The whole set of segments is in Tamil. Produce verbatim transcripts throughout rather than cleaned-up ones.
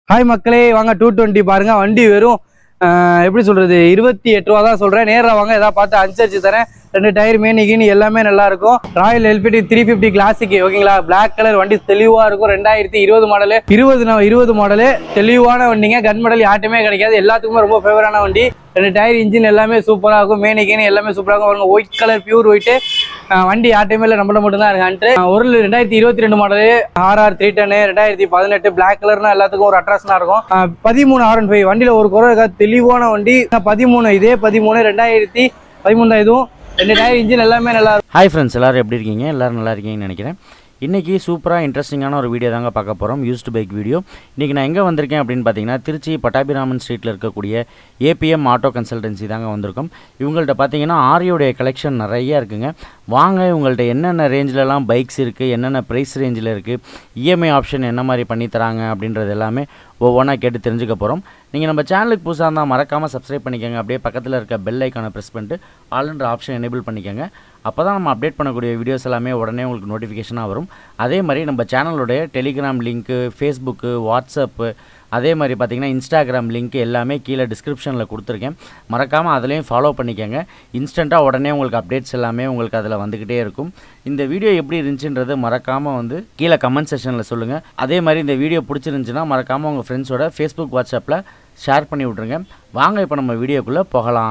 ஹாய் மக்களே, வாங்க டூ டுவெண்ட்டி பாருங்க. வண்டி வெறும் எப்படி சொல்றது இருபத்தி எட்டு ரூபா தான் சொல்றேன். நேரில் வாங்க, எதாவது பார்த்து அனுசரிச்சு தரேன். ரெண்டு டயர் மேனிகின்னு எல்லாமே நல்லா இருக்கும். Royal Enfield three fifty classic ஓகேங்களா. பிளாக் கலர் வண்டி தெளிவா இருக்கும். ரெண்டாயிரத்தி இருபது மாடலு இருபது இருபது மாடலு தெளிவான வண்டிங்க. கன் மாடல் யார்ட்டுமே கிடைக்காது. எல்லாத்துக்குமே ரொம்ப ஃபேவரான வண்டி. ரெண்டு டயர் இன்ஜின் எல்லாமே சூப்பராக இருக்கும். மேனிகின்னு எல்லாமே சூப்பராக இருக்கும். ஒயிட் கலர் பியூர் ஒயிட்டு வண்டி யார்ட்டுமே இல்லை, நம்மள மட்டும் தான் இருக்கான்ட்டு. ஒரு ரெண்டாயிரத்தி இருபத்தி ரெண்டு மாடலு ஆர்ஆர் த்ரீ டென்னு ரெண்டாயிரத்தி பதினெட்டு பிளாக் கலர்னா எல்லாத்துக்கும் ஒரு அட்ராக்ஷனா இருக்கும். பதிமூணு ஆர் ஒன் ஃபைவ் வண்டியில ஒரு குறை இருக்காது, தெளிவான வண்டி. பதிமூணு இதே பதிமூணு ரெண்டாயிரத்தி பதிமூணு தான். இதுவும் ரெண்டு டயர் இன்ஜின் எல்லாமே நல்லா இருக்கும். ஹாய் ஃப்ரெண்ட்ஸ், எல்லோரும் எப்படி இருக்கீங்க? எல்லோரும் நல்லா இருக்கீங்கன்னு நினைக்கிறேன். இன்றைக்கி சூப்பராக இன்ட்ரெஸ்டிங்கான ஒரு வீடியோ தாங்க பார்க்க போகிறோம். Used bike video. இன்றைக்கி நான் எங்கே வந்திருக்கேன் அப்படின்னு பார்த்தீங்கன்னா, திருச்சி பட்டாபிராமன் ஸ்ட்ரீட்டில் இருக்கக்கூடிய ஏபிஎம் ஆட்டோ கன்சல்டன்சி தாங்க வந்திருக்கோம். இவங்கள்ட்ட பார்த்தீங்கன்னா ஆரியோடைய கலெக்ஷன் நிறைய இருக்குங்க. வாங்க, இவங்கள்ட்ட என்னென்ன ரேஞ்சிலலாம் பைக்ஸ் இருக்குது, என்னென்ன ப்ரைஸ் ரேஞ்சில் இருக்குது, இஎம்ஐ ஆப்ஷன் என்ன மாதிரி பண்ணித்தராங்க அப்படின்றது எல்லாமே ஒவ்வொன்றா கேட்டு தெரிஞ்சுக்க போகிறோம். நீங்கள் நம்ம சேனலுக்கு புதுசாக இருந்தால் மறக்காமல் சப்ஸ்கிரைப் பண்ணிக்கோங்க. அப்படியே பக்கத்தில் இருக்க பெல் ஐக்கானை ப்ரெஸ் பண்ணிட்டு ஆல்ன்ற ஆப்ஷன் எனேபிள் பண்ணிக்கோங்க. அப்போ தான் நம்ம அப்டேட் பண்ணக்கூடிய வீடியோஸ் எல்லாமே உடனே உங்களுக்கு நோட்டிஃபிகேஷனாக வரும். அதே மாதிரி நம்ம சேனலுடைய டெலிகிராம் லிங்க்கு, ஃபேஸ்புக்கு, வாட்ஸ்அப்பு, அதே மாதிரி பார்த்திங்கன்னா இன்ஸ்டாகிராம் லிங்க் எல்லாமே கீழே டிஸ்கிரிப்ஷனில் கொடுத்துருக்கேன். மறக்காமல் அதிலையும் ஃபாலோ பண்ணிக்கோங்க. இன்ஸ்டண்ட்டாக உடனே உங்களுக்கு அப்டேட்ஸ் எல்லாமே உங்களுக்கு அதில் வந்துக்கிட்டே இருக்கும். இந்த வீடியோ எப்படி இருந்துச்சுன்றது மறக்காமல் வந்து கீழே கமெண்ட் செக்ஷனில் சொல்லுங்கள். அதே மாதிரி இந்த வீடியோ பிடிச்சிருந்துச்சுன்னா மறக்காமல் உங்கள் ஃப்ரெண்ட்ஸோட ஃபேஸ்புக், வாட்ஸ்அப்பில் ஷேர் பண்ணி விட்ருங்க. வாங்க இப்போ நம்ம வீடியோக்குள்ளே போகலாம்.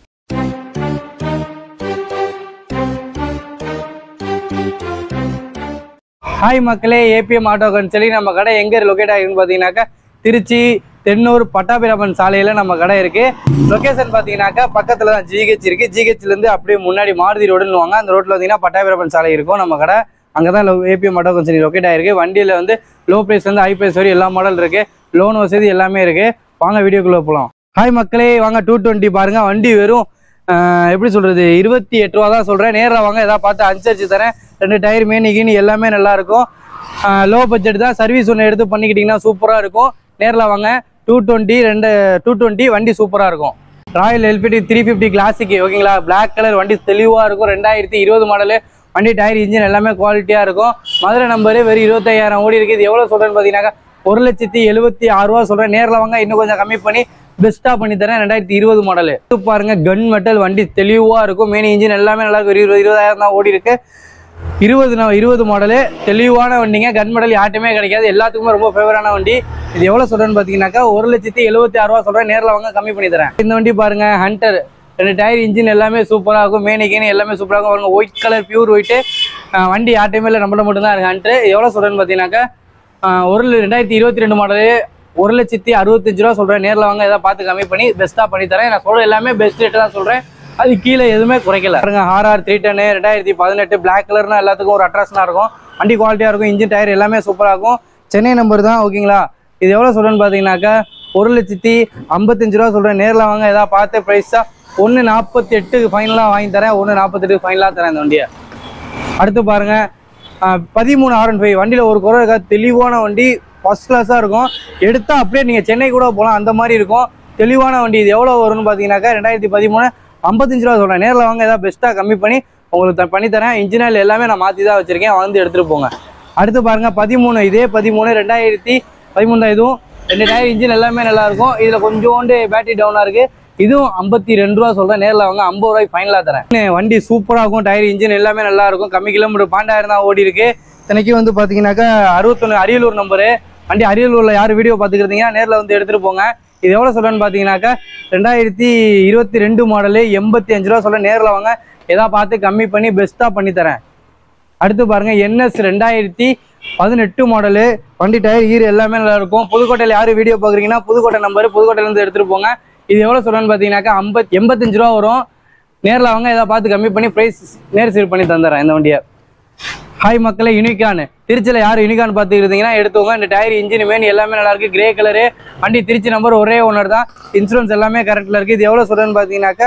ஹாய் மக்களே, ஏபிஎம் ஆட்டோ கன்சல்டி நம்ம கடை எங்கே லொக்கேட் ஆகிருக்குன்னு பார்த்தீங்கன்னாக்கா திருச்சி தென்னூர் பட்டாபிராமன் சாலையில் நம்ம கடை இருக்குது. லொக்கேஷன் பார்த்தீங்கன்னாக்கா பக்கத்தில் தான் ஜிஹெச் இருக்குது. ஜிஹெச்லேருந்து அப்படியே முன்னாடி மாருதி ரோடுன்னு வாங்க. அந்த ரோட்டில் பார்த்தீங்கன்னா பட்டாபிராமன் சாலை இருக்கும். நம்ம கடை அங்கே தான் ஏபிஎம் ஆட்டோ கன்சல்டி லொக்கேட் ஆகிருக்கு. வண்டியில் வந்து லோ ப்ரைஸ்லேருந்து ஹை ப்ரைஸ் வரையும் எல்லா மாடல் இருக்குது. லோன் வசதி எல்லாமே இருக்குது. வாங்க வீடியோக்குள்ளே போகலாம். ஹாய் மக்களே, வாங்க டூ டுவெண்ட்டி பாருங்கள். வண்டி வெறும் எப்படி சொல்கிறது இருபத்தி எட்டு ரூபா தான் சொல்கிறேன். நேரில் வாங்க, எதாவது பார்த்து அனுசரிச்சு தரேன். ரெண்டு டயர் மேனிகின்னு எல்லாமே நல்லாயிருக்கும். லோ பட்ஜெட் தான். சர்வீஸ் ஒன்று எடுத்து பண்ணிக்கிட்டிங்கன்னா சூப்பராக இருக்கும். நேரில் வாங்க. டூ டுவெண்ட்டி ரெண்டு டூ டுவெண்ட்டி வண்டி சூப்பராக இருக்கும். Royal Enfield three fifty classic ஓகேங்களா. பிளாக் கலர் வண்டி தெளிவாக இருக்கும். ரெண்டாயிரத்தி இருபது மாடலு வண்டி. டயர் இன்ஜின் எல்லாமே குவாலிட்டியாக இருக்கும். மதுரை நம்பரு வெறும் இருபத்தையாயிரம் ஓடி இருக்குது. இது எவ்வளோ சொல்கிறேன்னு பார்த்தீங்கன்னாக்கா ஒரு லட்சத்தி எழுபத்தி ஆறு ரூபா சொல்கிறேன். நேரில் வாங்க, இன்னும் கொஞ்சம் கம்மி பண்ணி பெஸ்ட்டாக பண்ணி தரேன். ரெண்டாயிரத்தி இருபது மாடலு பாருங்க. கன் மெட்டல் வண்டி தெளிவாக இருக்கும். மெயின் இன்ஜின் எல்லாமே நல்லா இருக்கும். இருபது இருபதாயிரம் தான் ஓடி இருக்கு. இருபது இருபது மாடலு தெளிவான வண்டிங்க. கன் மெடல் யார்ட்டுமே கிடைக்காது. எல்லாத்துக்குமே ரொம்ப ஃபேவரான வண்டி. இது எவ்வளோ சொல்கிறேன்னு பார்த்தீங்கன்னாக்கா ஒரு லட்சத்தி எழுபத்தி ஆறு ரூபா சொல்கிறேன். நேரில் வாங்க, கம்மி பண்ணி தரேன். இந்த வண்டி பாருங்க, ஹண்டர். ரெண்டு டயர் இன்ஜின் எல்லாமே சூப்பராக இருக்கும். மேனிகின்னு எல்லாமே சூப்பராக இருக்கும். ஒயிட் கலர் பியூர் ஒயிட்டு வண்டி யார்ட்டுமே இல்லை, நம்மள மட்டும் தான் இருக்கு. ஹண்டர் எவ்வளோ சொல்கிறேன்னு பார்த்தீங்கன்னாக்கா ஒரு ரெண்டாயிரத்தி இருபத்தி ரெண்டு மாடலு ஒரு லட்சத்தி அறுபத்தஞ்சு ரூபா சொல்கிறேன். நேரில் வாங்க, எதாவது பார்த்து கம்மி பண்ணி பெஸ்ட்டாக பண்ணி தரேன். நான் சொல்கிற எல்லாமே பெஸ்ட் ரேட்டு தான் சொல்கிறேன். அது கீழே எதுவுமே குறைக்கல. பாருங்க, ஆர்ஆர் த்ரீ டென்னு ரெண்டாயிரத்தி பதினெட்டு பிளாக் கலர்னா எல்லாத்துக்கும் ஒரு அட்ராக்ஷனாக இருக்கும். வண்டி குவாலிட்டியாக இருக்கும். இன்ஜின் டயர் எல்லாமே சூப்பராக இருக்கும். சென்னை நம்பர் தான் ஓகேங்களா. இது எவ்வளோ சொல்கிறேன்னு பார்த்தீங்கன்னாக்கா ஒரு லட்சத்தி ஐம்பத்தஞ்சு ரூபா சொல்கிறேன். நேரில் வாங்க, எதாவது பார்த்து ப்ரைஸாக ஒன்று நாற்பத்தி எட்டுக்கு ஃபைனலாக வாங்கி தரேன். ஒன்று நாற்பத்தெட்டுக்கு ஃபைனலாக தரேன் இந்த வண்டியை. அடுத்து பாருங்கள், பதிமூணு ஆர் ஒன் ஃபைவ் வண்டியில் ஒரு குறை இருக்காது, தெளிவான வண்டி. ஃபர்ஸ்ட் கிளாஸாக இருக்கும். எடுத்தால் அப்படியே நீங்கள் சென்னை கூட போகலாம், அந்த மாதிரி இருக்கும். தெளிவான வண்டி. இது எவ்வளோ வரும்னு பார்த்தீங்கன்னாக்கா ரெண்டாயிரத்தி பதிமூணு ஐம்பத்தஞ்சு ரூபா சொல்கிறேன். நேரில் வாங்க, ஏதாவது பெஸ்ட்டாக கம்மி பண்ணி உங்களுக்கு பண்ணித்தரேன். இன்ஜினியல் எல்லாமே நான் மாற்றி தான் வச்சுருக்கேன். வந்து எடுத்துகிட்டு போங்க. அடுத்து பாருங்கள், பதிமூணு இதே பதிமூணு ரெண்டாயிரத்தி பதிமூணு தான். இதுவும் ரெண்டு டயர் இன்ஜின் எல்லாமே நல்லாயிருக்கும். இதில் கொஞ்சோண்டு பேட்டரி டவுனாக இருக்குது. இதுவும் ஐம்பத்தி ரெண்டு ரூபா சொல்கிறேன். நேரில் வாங்க, ஐம்பது ரூபாய்க்கு ஃபைனலாக தரேன். வண்டி சூப்பராக இருக்கும். டயர் இன்ஜின் எல்லாமே நல்லாயிருக்கும். கம்மி கிலோமீட்டர் பன்னெண்டாயிரம் தான் ஓடி இருக்குது. இத்தனைக்கும் வந்து பார்த்தீங்கன்னாக்கா அறுபத்தொன்று அரியலூர் நம்பரு. வண்டி அரியலூரில் யார் வீடியோ பார்த்துக்கிறீங்கன்னா நேரில் வந்து எடுத்துகிட்டு போங்க. இது எவ்வளோ சொல்கிறேன்னு பார்த்தீங்கன்னாக்கா ரெண்டாயிரத்தி இருபத்தி ரெண்டு மாடலு எண்பத்தி அஞ்சு ரூபா சொல்கிறேன். நேரில் வாங்க, எதாவது பார்த்து கம்மி பண்ணி பெஸ்ட்டாக பண்ணித்தரேன். அடுத்து பாருங்கள், என்எஸ் ரெண்டாயிரத்தி பதினெட்டு மாடலு வண்டி. டயர் ஈர் எல்லாமே நல்லாயிருக்கும். புதுக்கோட்டையில் யார் வீடியோ பார்க்குறீங்கன்னா புதுக்கோட்டை நம்பரு, புதுக்கோட்டையிலேருந்து எடுத்துகிட்டு போங்க. இது எவ்வளோ சொல்கிறேன்னு பார்த்தீங்கன்னாக்கா ஐம்பத் எண்பத்தஞ்சு ரூபா வரும். நேரில் வாங்க, எதாவது பார்த்து கம்மி பண்ணி ப்ரைஸ் நேர் சீர் பண்ணி தந்துடுறேன் இந்த வண்டியை. ஹாய் மக்களே, யூனிகான். திருச்சியில் யார் யூனிகான் பார்த்துக்கிட்டீங்கன்னா எடுத்துவோங்க. இந்த டயர் இன்ஜின் மேன் எல்லாமே நல்லாயிருக்கு. கிரே கலரு வண்டி. திருச்சி நம்பர் ஒரே ஓனர் தான். இன்சூரன்ஸ் எல்லாமே கரெக்டில் இருக்குது. இது எவ்வளோ சொல்கிறேன்னு பார்த்தீங்கன்னாக்கா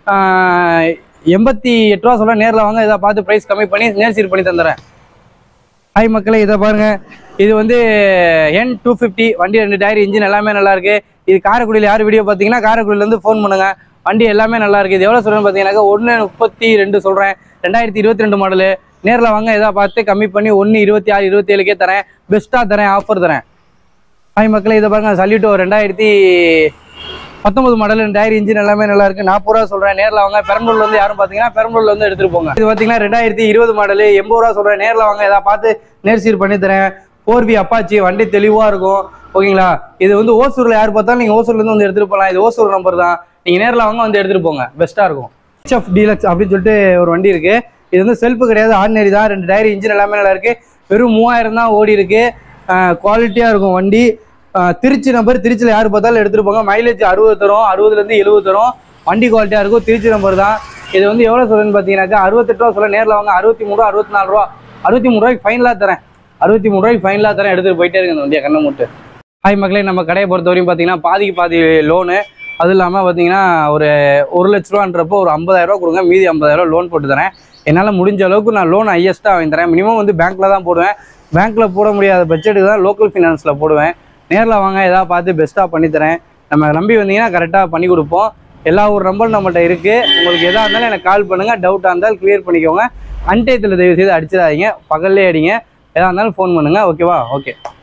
எண்பத்தி எட்டு ரூபா சொல்கிறேன். நேரில் வாங்க, இதை பார்த்து ப்ரைஸ் கம்மி பண்ணி நேர் சீர் பண்ணி தந்துடுறேன். ஹாய் மக்களே, இதை பாருங்கள். இது வந்து என் டூ ஃபிஃப்டி வண்டி. ரெண்டு டயர் இன்ஜின் எல்லாமே நல்லாயிருக்கு. இது காரைக்குடியில் யார் வீடியோ பார்த்தீங்கன்னா காரைக்குடியிலேருந்து ஃபோன் பண்ணுங்கள். வண்டி எல்லாமே நல்லாயிருக்கு. இது எவ்வளோ சொல்கிறேன்னு பார்த்தீங்கன்னாக்கா ஒன்று முப்பத்தி ரெண்டு சொல்கிறேன். ரெண்டாயிரத்தி இருபத்தி ரெண்டு மாடலு. நேரில் வாங்க, எதாவது பார்த்து கம்மி பண்ணி ஒன்று இருபத்தி ஆறு இருபத்தி ஏழுக்கே தரேன். பெஸ்ட்டாக தரேன், ஆஃபர் தரேன். ஹாய் மக்களே, இதை பாருங்க சல்யூட்டோ ரெண்டாயிரத்தி பத்தொன்பது மாடல் டயர் இன்ஜின் எல்லாமே நல்லா இருக்கு. நாற்பது ரூபா சொல்றேன், நேரில் வாங்க. பெரம்பலூர்ல இருந்து யாரும் பாத்தீங்கன்னா பெரம்பலூர்ல இருந்து எடுத்துட்டு போங்க. இது பாத்தீங்கன்னா ரெண்டாயிரத்தி இருபது மாடல் எண்பது ரூபா சொல்றேன், நேரில் வாங்க. ஏதாவது பார்த்து நேர்சீர் பண்ணி தரேன். போர்வி அப்பாச்சி வண்டி தெளிவா இருக்கும். ஓகேங்களா? இது வந்து ஓசூர்ல யார் பார்த்தாலும் நீங்க ஓசூர்ல இருந்து வந்து எடுத்துட்டு போகலாம். இது ஓசூர் நம்பர் தான். நீங்க நேரில் வாங்க, வந்து எடுத்துட்டு போங்க, பெஸ்டா இருக்கும். ஹெச்எஃப் டீலக்ஸ் அப்படின்னு சொல்லிட்டு ஒரு வண்டி இருக்கு. இது வந்து செல்ஃபு கிடையாது, ஆர்டினரி தான். ரெண்டு டயர் இன்ஜின் எல்லாமே நல்லா இருக்கு. வெறும் மூவாயிரம் தான் ஓடி இருக்கு. குவாலிட்டியா இருக்கும் வண்டி. திருச்சி நம்பர், திருச்சியில் யார் பார்த்தாலும் எடுத்துகிட்டு போங்க. மைலேஜ் அறுபது தரும், அறுபதுலேருந்து எழுபது தரும். வண்டி குவாலிட்டியாக இருக்கும். திருச்சி நம்பர் தான். இது வந்து எவ்வளோ சொல்லுன்னு பார்த்தீங்கன்னாக்கா அறுபத்தெட்டு ரூபா சொல்ல, நேரில் வாங்க. அறுபத்தி மூணு ரூபா, அறுபத்தி நாலு ரூபா, அறுபத்தி மூணு ரூபாய்க்கு ஃபைனலாக தரேன். அறுபத்தி மூணு ரூபாய்க்கு ஃபைனலாக தரேன். எடுத்துகிட்டு போயிட்டே இருக்கு இந்த வண்டியை கண்ணை மூட்டு. ஹாய் மக்களே, நம்ம கடையை பொறுத்த வரையும் பார்த்தீங்கன்னா பாதிக்கு பாதி லோனு. அது இல்லாமல் பார்த்தீங்கன்னா ஒரு ஒரு லட்ச ரூபான்றப்போ ஒரு ஐம்பதாயிரம் ரூபா கொடுங்க, மீதி ஐம்பதாயிரம் லோன் போட்டு தரேன். என்னால் முடிஞ்ச அளவுக்கு நான் லோன் ஹையஸ்ட்டாக வாங்கி தரேன். மினிமம் வந்து பேங்க்கில் தான் போடுவேன். பேங்க்கில் போட முடியாத பட்ஜெட்டுக்கு தான் லோக்கல் ஃபினான்ஸில் போடுவேன். நேரில் வாங்க, எதாவது பார்த்து பெஸ்ட்டாக பண்ணித்தரேன். நம்ம நம்பி வந்தீங்கன்னா கரெக்டாக பண்ணி கொடுப்போம். எல்லா ஒரு நம்பர் நம்மள்கிட்ட இருக்குது. உங்களுக்கு எதாக இருந்தாலும் எனக்கு கால் பண்ணுங்கள். டவுட்டாக இருந்தாலும் கிளியர் பண்ணிக்கோங்க. அன்டயத்தில் தயவு செய்து அடிச்சிடாதீங்க, பகல்லே அடிங்க. எதாக இருந்தாலும் ஃபோன் பண்ணுங்கள். ஓகேவா? ஓகே.